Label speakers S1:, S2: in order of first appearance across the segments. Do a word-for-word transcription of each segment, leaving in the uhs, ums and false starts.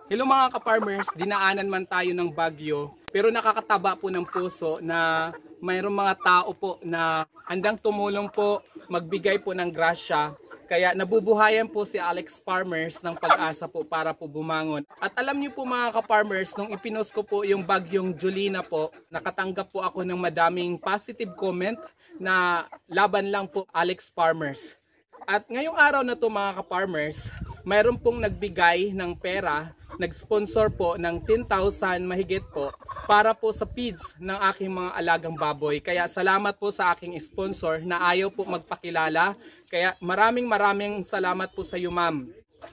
S1: Hello mga ka-farmers, dinaanan man tayo ng bagyo pero nakakataba po ng puso na mayroong mga tao po na handang tumulong po, magbigay po ng grasya. Kaya nabubuhayan po si Alex Farmers ng Pag-asa po para po bumangon. At alam niyo po mga ka-farmers, nung ipinost ko po yung bagyong Julina po, nakatanggap po ako ng madaming positive comment na laban lang po Alex Farmers. At ngayong araw na to mga ka-farmers, mayroon pong nagbigay ng pera, nag-sponsor po ng ten thousand mahigit po para po sa feeds ng aking mga alagang baboy. Kaya salamat po sa aking sponsor na ayaw po magpakilala. Kaya maraming maraming salamat po sa iyo, ma'am.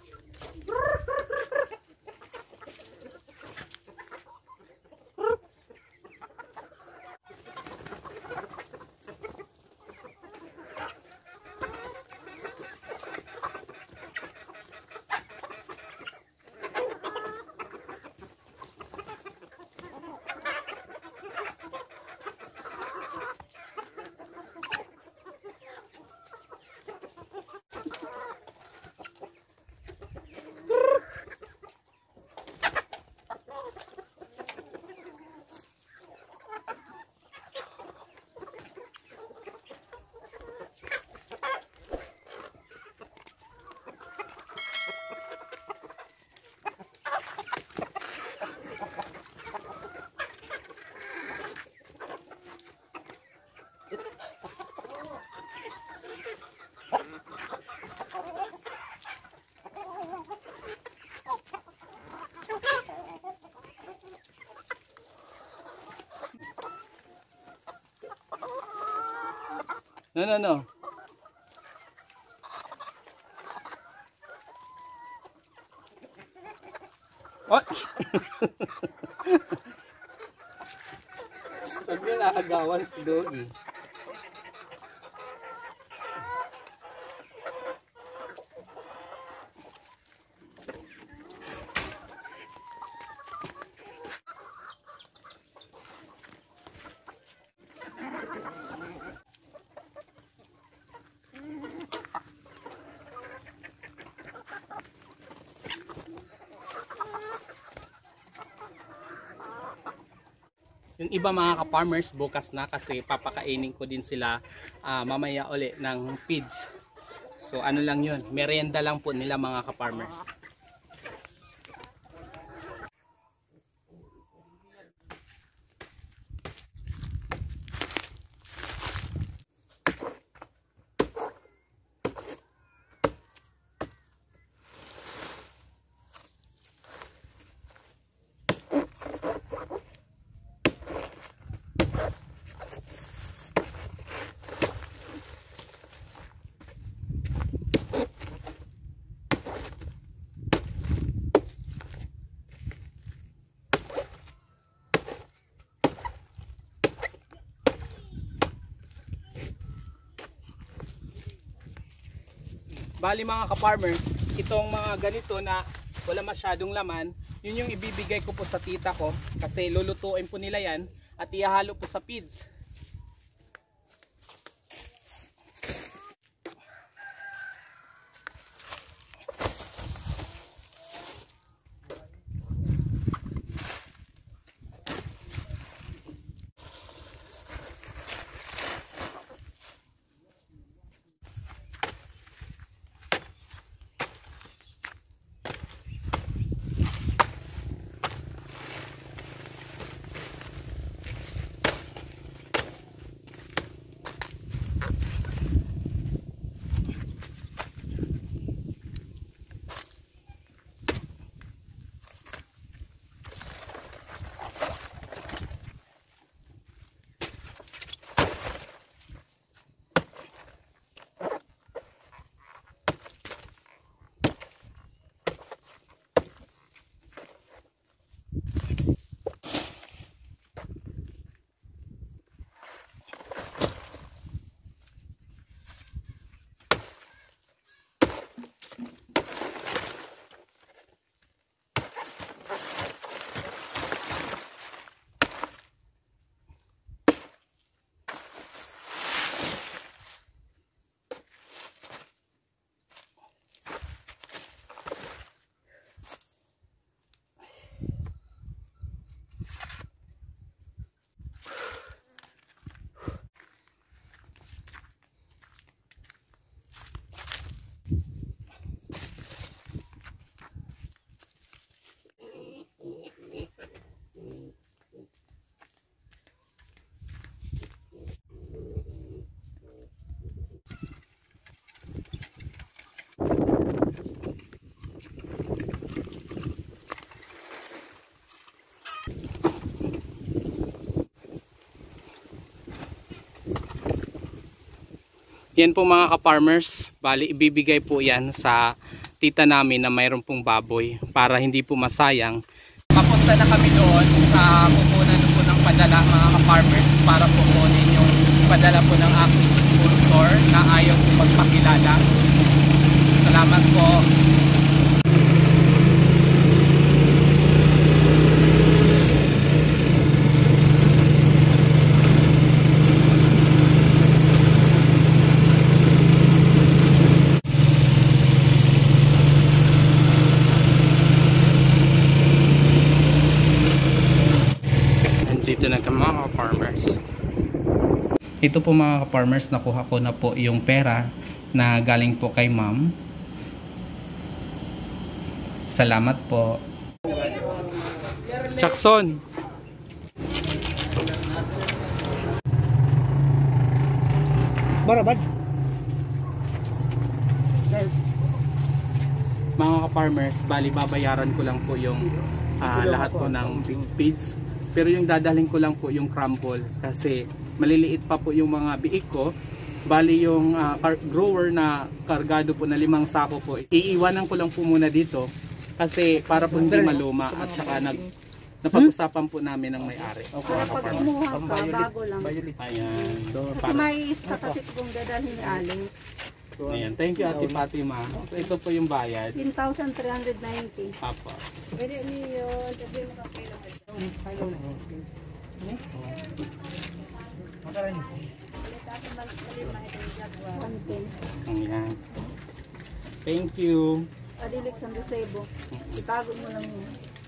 S1: No, no, no. What? Huwag niyo naagawan si Doggy. Yung iba mga ka-farmers bukas na kasi papakainin ko din sila uh, mamaya uli ng feeds. So ano lang yun, merienda lang po nila mga ka-farmers. Bali mga ka-farmers, itong mga ganito na wala masyadong laman, yun yung ibibigay ko po sa tita ko kasi lulutuin po nila yan at ihahalo po sa feeds. Yan po mga ka-farmers, bali ibibigay po yan sa tita namin na mayroon pong baboy para hindi po masayang. Papunta na kami doon sa pupunan po ng padala mga ka-farmers para po kunin yung padala po ng aking sponsor na ayaw po magpakilala. Salamat po. Dito na ka mga farmers. Ito po mga farmers, nakuha ko na po yung pera na galing po kay ma'am. Salamat po. Jackson.
S2: Barabad.
S1: Mga ka-farmers, bali babayaran ko lang po yung uh, lahat po ng big feeds. Pero yung dadalhin ko lang po yung crumble kasi maliliit pa po yung mga biik ko. Bali yung uh, grower na kargado po na limang sako po, iiwanan ko lang po muna dito kasi para po hindi maluma at saka nag, napag-usapan po namin ng may-ari.
S3: Para pag kumuha ka, bago lang.
S1: Ayan. So,
S3: Kasi may ista kasi kung dadalhin ni Aling.
S1: Ayan. Thank you Ate Fatima. So ito po yung bayad.
S3: ten thousand three hundred ninety.
S1: Papa.
S3: Pwede niyo, sabi mo ka kailan.
S1: Ayan. Thank you.
S3: Adilik sa Rosebo. Itago mo lang yun.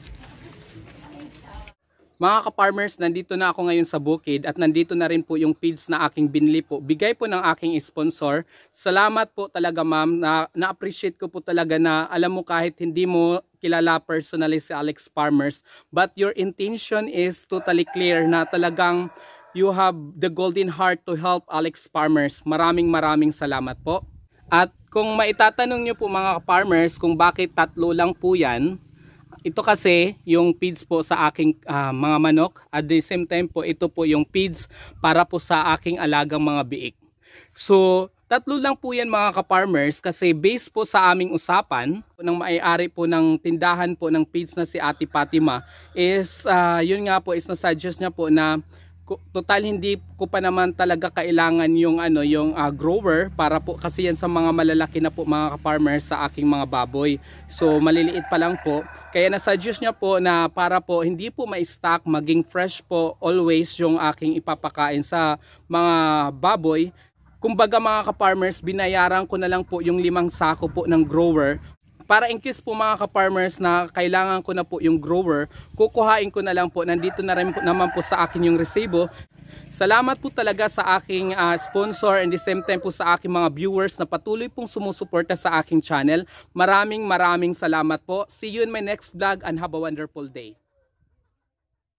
S1: Mga ka-farmers, nandito na ako ngayon sa bukid at nandito na rin po yung feeds na aking binili po. Bigay po ng aking sponsor. Salamat po talaga ma'am, na, na-appreciate ko po talaga na alam mo kahit hindi mo kilala personally si Alex Farmers, but your intention is totally clear na talagang you have the golden heart to help Alex Farmers. Maraming maraming salamat po. At kung maitatanong nyo po mga ka-farmers kung bakit tatlo lang po yan, ito kasi yung feeds po sa aking uh, mga manok. At the same time po, ito po yung feeds para po sa aking alagang mga biik. So, tatlo lang po yan mga ka-farmers kasi based po sa aming usapan ng may-ari po ng tindahan po ng feeds na si Ate Fatima is, uh, yun nga po is nasuggest niya po na total hindi ko pa naman talaga kailangan yung ano yung uh, grower para po kasi yan sa mga malalaki na po mga ka-farmers sa aking mga baboy. So maliliit pa lang po. Kaya na-suggest niya po na para po hindi po ma-stock, maging fresh po always yung aking ipapakain sa mga baboy. Kumbaga mga ka-farmers, binayaran ko na lang po yung limang sako po ng grower. Para in case po mga ka-farmers na kailangan ko na po yung grower, kukuhain ko na lang po. Nandito na rin po, naman po sa akin yung resibo. Salamat po talaga sa aking uh, sponsor and the same time po sa aking mga viewers na patuloy pong sumusuporta sa aking channel. Maraming maraming salamat po. See you in my next vlog and have a wonderful day.